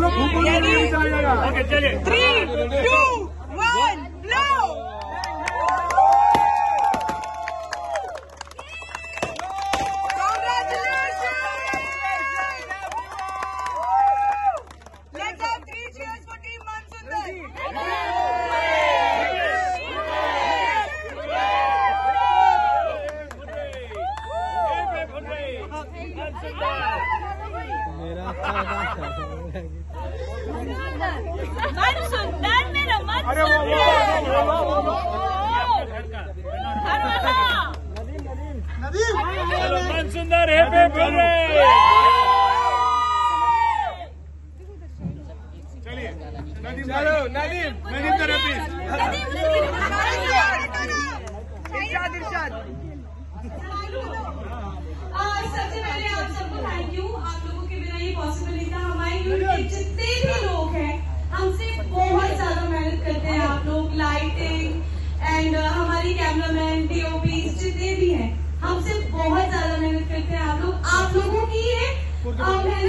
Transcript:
Okay चलिए 3, 2, 1 blow। Let's have 3 cheers for Team Mansundar। मनसुंदर मेरा मनसुंदर happy birthday. चलिए चलो नदीम तरफ इरशाद सबसे पहले आप सबको थैंक यू। आप लोगों के बिना ये पॉसिबल नहीं था। हमारे यूनिट के जितने भी लोग हैं हमसे बहुत ज्यादा मेहनत करते हैं आप लोग। लाइटिंग एंड हमारी कैमरामैन डीओपी जितने भी हैं हमसे बहुत ज्यादा मेहनत करते हैं आप लोग। आप लोगों की ये